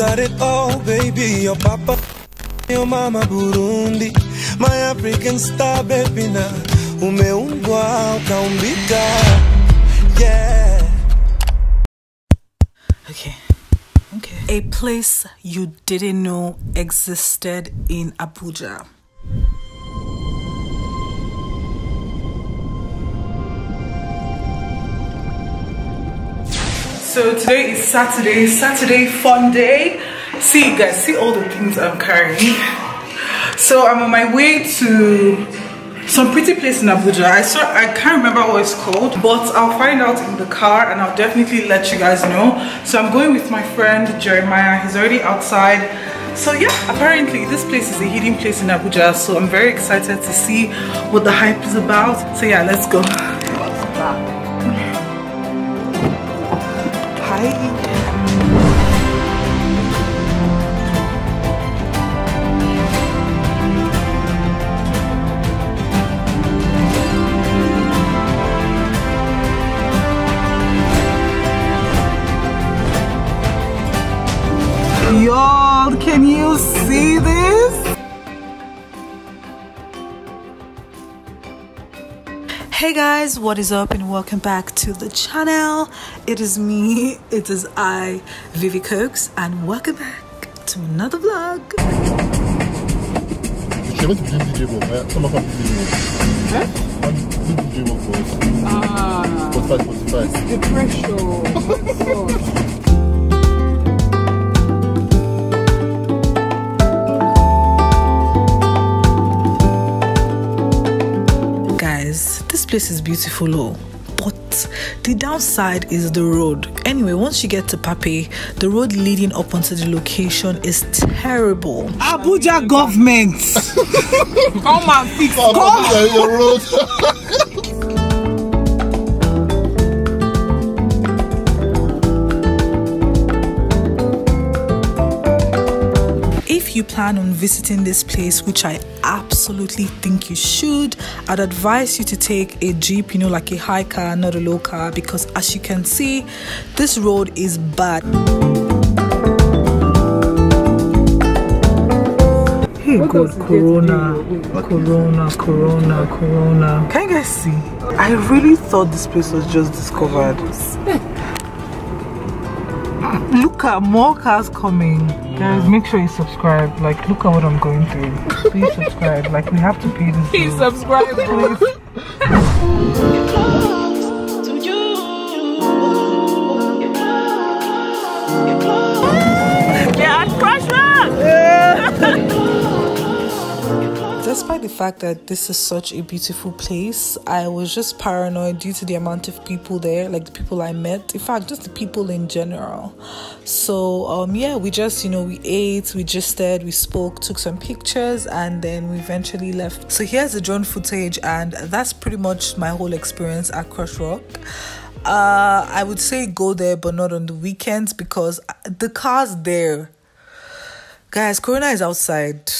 got it all, baby. Your papa, your mama Burundi, my African star, baby. Na umeumbwa ukaumbika, yeah. Okay. A place you didn't know existed in Abuja. So today is Saturday fun day. See you guys, see all the things I'm carrying. So I'm on my way to some pretty place in Abuja. I can't remember what it's called, but I'll find out in the car and I'll definitely let you guys know. So I'm going with my friend Jeremiah. He's already outside. So yeah, apparently this place is a hidden place in Abuja, so I'm very excited to see what the hype is about. So yeah, let's go. Hi. Y'all, can you see this? Hey guys, what is up and welcome back to the channel. It is me, it is I, Vivi Cokes, and welcome back to another vlog. The pressure. This place is beautiful, but the downside is the road. Anyway, once you get to Pape, the road leading up onto the location is terrible. Abuja government, come and fix your road. If you plan on visiting this place, which I absolutely think you should, I'd advise you to take a jeep, you know, like a high car, not a low car, because as you can see, this road is bad. Hey God, Corona. Can you guys see? I really thought this place was just discovered. Look at more cars coming. Guys, make sure you subscribe. Like, look at what I'm going through. Please subscribe. Like, we have to pay this. Please subscribe, please. Despite the fact that this is such a beautiful place, I was just paranoid due to the amount of people there, like the people I met. In fact, just the people in general. So yeah, we just, you know, we ate, we gisted, we spoke, took some pictures, and then we eventually left. So here's the drone footage, and that's pretty much my whole experience at Crush Rock. I would say go there, but not on the weekends, because the car's there. Guys, Corona is outside.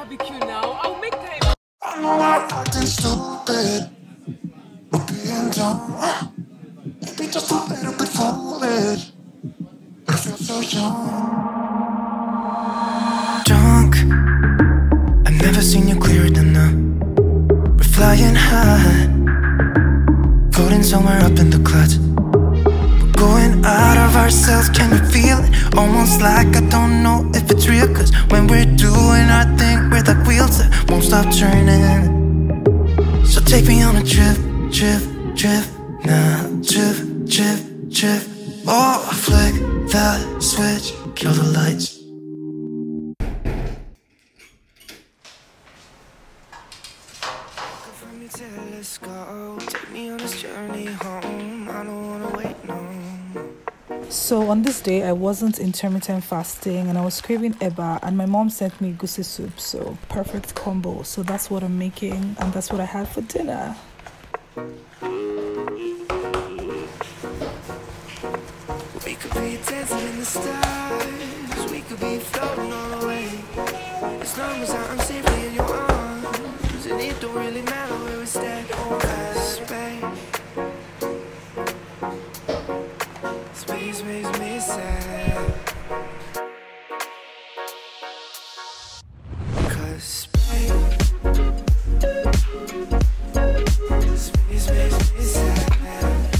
barbecue now. I'll make time. I know I'm acting stupid, but being dumb, maybe just a little bit foolish. But I feel so young. Drunk, I've never seen you clearer than now. We're flying high, floating somewhere up in the clouds. We're going out of ourselves, can you feel it? Almost like I don't know if it's real. Cause when we're doing our thing, we're like wheels that won't stop turning. So take me on a trip, trip, trip. Now trip, trip, trip. Oh, flick that switch, kill the lights. Let's go, take me on this journey home. I don't wanna wait no more. So on this day I wasn't intermittent fasting and I was craving eba, and my mom sent me goosey soup, so perfect combo. So that's what I'm making and that's what I had for dinner. We could be dancing in the stars, we could be floating all the way. As long as I'm safely in your arms, and it don't really matter where we stay. Space makes me sad. Cause space makes me sad.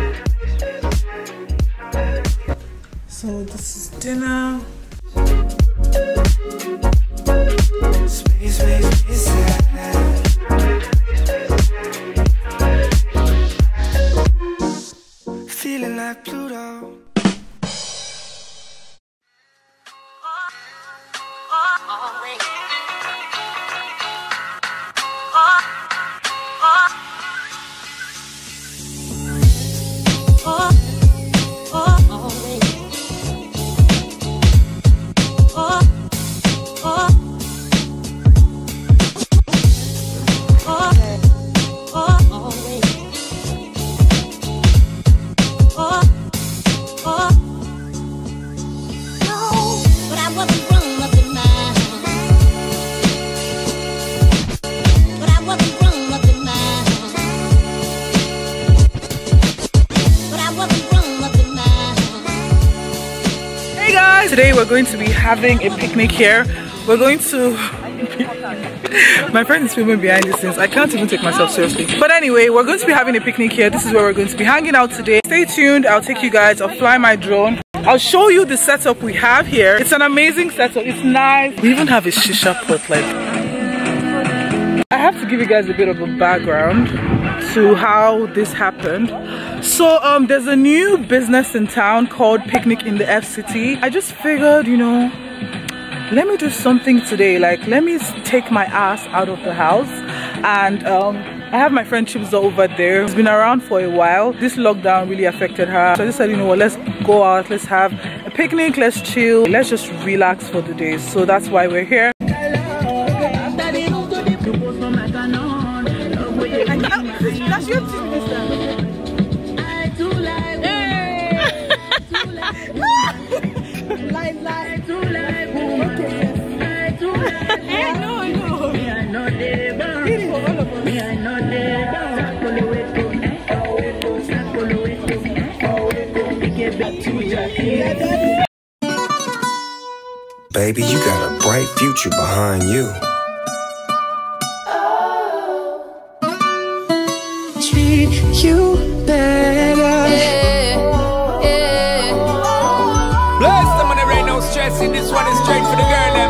So this is dinner. Space makes me sad. Feeling like Pluto. Today we're going to be having a picnic here. We're going to my friend is filming behind the scenes. I can't even take myself seriously. But anyway, we're going to be having a picnic here. This is where we're going to be hanging out today. Stay tuned. I'll take you guys. I'll fly my drone. I'll show you the setup we have here. It's an amazing setup. It's nice. We even have a shisha pot. Like, I have to give you guys a bit of a background to how this happened. So there's a new business in town called Picnic in the FCT. I just figured, you know, let me do something today. Like, let me take my ass out of the house. And I have my friend Chibza over there. She's been around for a while. This lockdown really affected her. So I just said, you know what, let's go out, let's have a picnic, let's chill, let's just relax for the day. So that's why we're here. That's your team this time. Baby, you got a bright future behind you. Treat you better. Bless them when there ain't no stressing. This one is straight for the girl, them.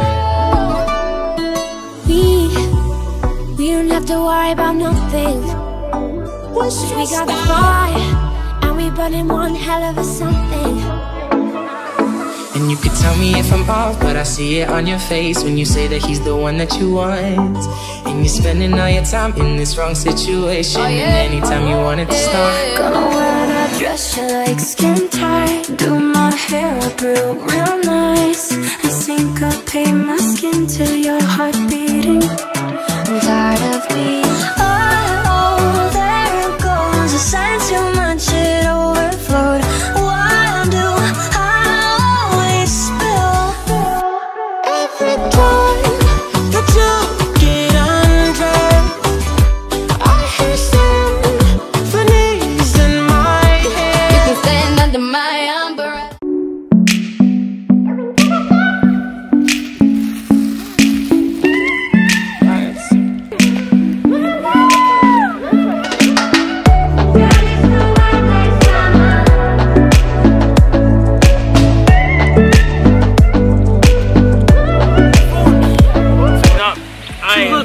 We don't have to worry about nothing. We got the fire, and we burning one hell of a something. And you could tell me if I'm off, but I see it on your face when you say that he's the one that you want. And you're spending all your time in this wrong situation. And anytime you want it to start, Gonna wear that dress you like, skin tight. Do my hair up real nice. And syncopate my skin till your heart beating. I'm tired of being oh, there it goes. I sang too much, it overflowed. Why do I always spill every time that you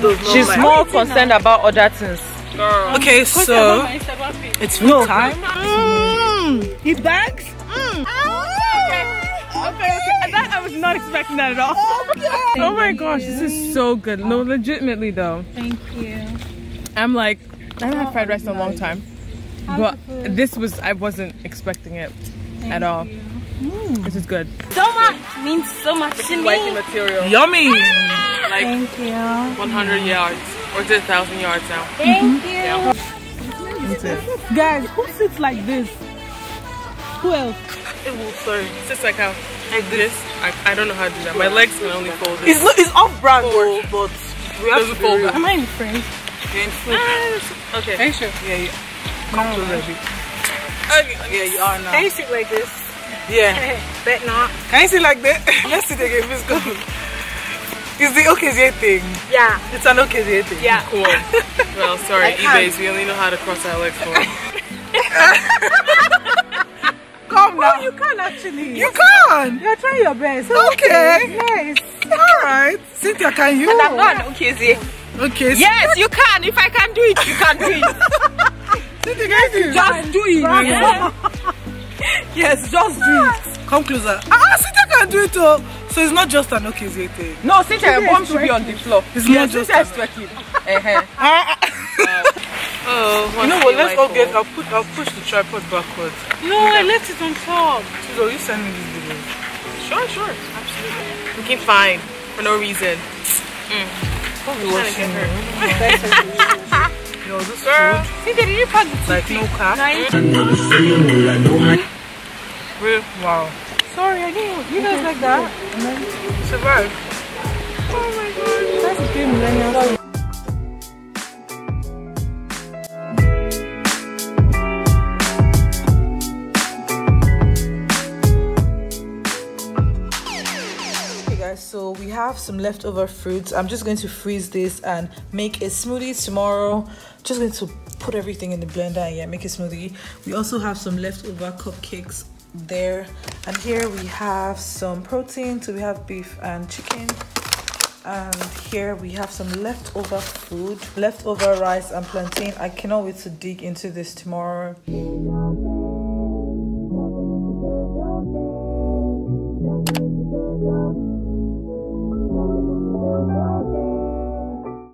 She's more concerned about other things. Okay, so it's food time. He bags? Okay. That I was not expecting that at all. Oh my gosh, this is so good. No, legitimately though. Thank you. I'm like, I haven't had fried rice in a long time. But this was, I wasn't expecting it at all. This is good. So much means so much to me. Wifey material. Yummy. Like Thank you. 100 yards. Or is it 1,000 yards now? Thank you. Yeah. Guys, who sits like this? Who else? Sorry. Sits like how? Like this? I don't know how to do that. My legs can only fold this. It's off-brand though, but we have to fold fold. Am I in French? You're in food. Okay. Are you sure? Yeah. Come closer, baby. Okay. Yeah, you are now. Can you sit like this? Yeah. Bet not. Can you sit like that? Let's sit again. Let's go. It's the OKZA thing. Yeah. It's an OKZA thing. Yeah. Cool. Well, sorry, eBay's. We only know how to cross our legs for. Come now. You can actually. You can. You're trying your best. Okay. Yes. Alright. Cynthia, can you? I'm not okay. Okay. Yes, you can. If I can do it, you can do it. Cynthia, can you? Just do it. Yes, just do it. Come closer. Cynthia can do it too. So it's not just an OKZA thing. No, Cynthia, your bum should be on the floor. It's not just Cynthia is twerking. Oh, you know what? Let's all get. I'll push the tripod backwards. No, I left it on top. So you send me this video. Sure, absolutely. Looking fine for no reason. Yo, this Girl, food, Cynthia, did you pack the like no cap. real. Wow. Sorry, I didn't. You guys like that? Survive. Oh my god. That's the thing, millennials. So we have some leftover fruits. I'm just going to freeze this and make a smoothie tomorrow. Just going to put everything in the blender and yeah, make a smoothie. We also have some leftover cupcakes there, and here we have some protein. So we have beef and chicken, and here we have some leftover food, leftover rice and plantain. I cannot wait to dig into this tomorrow.